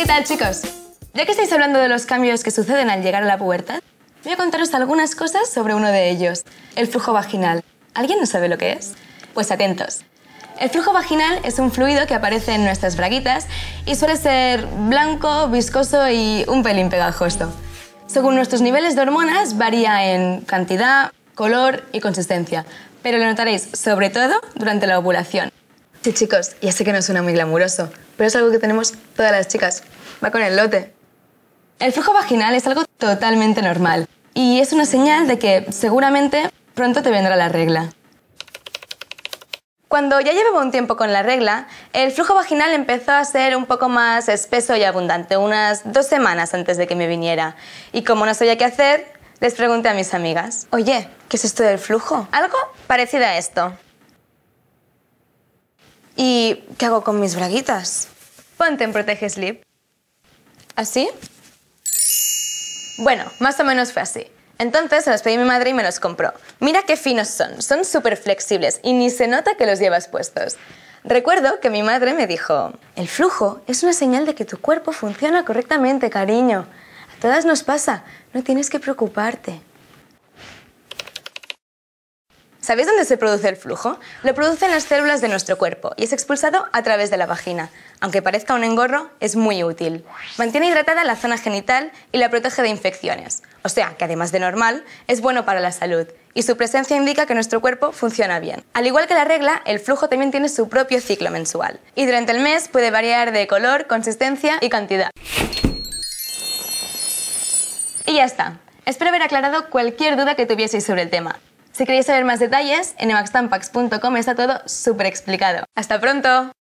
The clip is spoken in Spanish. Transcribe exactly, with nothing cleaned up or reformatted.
¿Qué tal, chicos? Ya que estáis hablando de los cambios que suceden al llegar a la pubertad, voy a contaros algunas cosas sobre uno de ellos, el flujo vaginal. ¿Alguien no sabe lo que es? Pues atentos. El flujo vaginal es un fluido que aparece en nuestras braguitas y suele ser blanco, viscoso y un pelín pegajoso. Según nuestros niveles de hormonas, varía en cantidad, color y consistencia, pero lo notaréis sobre todo durante la ovulación. Sí, chicos, ya sé que no suena muy glamuroso, pero es algo que tenemos todas las chicas. Va con el lote. El flujo vaginal es algo totalmente normal y es una señal de que seguramente pronto te vendrá la regla. Cuando ya llevaba un tiempo con la regla, el flujo vaginal empezó a ser un poco más espeso y abundante, unas dos semanas antes de que me viniera. Y como no sabía qué hacer, les pregunté a mis amigas, oye, ¿qué es esto del flujo? Algo parecido a esto. ¿Y qué hago con mis braguitas? Ponte en Protege Sleep. ¿Así? Bueno, más o menos fue así. Entonces se los pedí a mi madre y me los compró. Mira qué finos son, son súper flexibles y ni se nota que los llevas puestos. Recuerdo que mi madre me dijo, el flujo es una señal de que tu cuerpo funciona correctamente, cariño. A todas nos pasa, no tienes que preocuparte. ¿Sabéis dónde se produce el flujo? Lo producen las células de nuestro cuerpo y es expulsado a través de la vagina. Aunque parezca un engorro, es muy útil. Mantiene hidratada la zona genital y la protege de infecciones. O sea, que además de normal, es bueno para la salud. Y su presencia indica que nuestro cuerpo funciona bien. Al igual que la regla, el flujo también tiene su propio ciclo mensual. Y durante el mes puede variar de color, consistencia y cantidad. Y ya está. Espero haber aclarado cualquier duda que tuvieseis sobre el tema. Si queréis saber más detalles, en evax tampax punto com está todo súper explicado. ¡Hasta pronto!